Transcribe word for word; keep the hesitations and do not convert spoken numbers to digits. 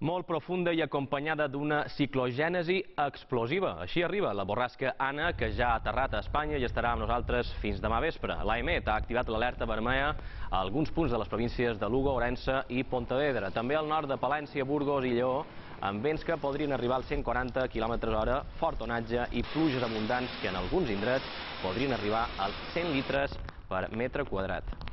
molt profunda i acompanyada d'una ciclogènesi explosiva. Així arriba la borrasca Anna, que ja ha aterrat a Espanya i estarà amb nosaltres fins demà vespre. L'A E M E T ha activat l'alerta vermella a alguns punts de les províncies de Lugo, Ourense i Pontevedra. També al nord de Palència, Burgos i Lleó, amb vents que podrien arribar als cent quaranta quilòmetres hora, fort onatge i pluges abundants que en alguns indrets podrien arribar als cent litres per metre quadrat.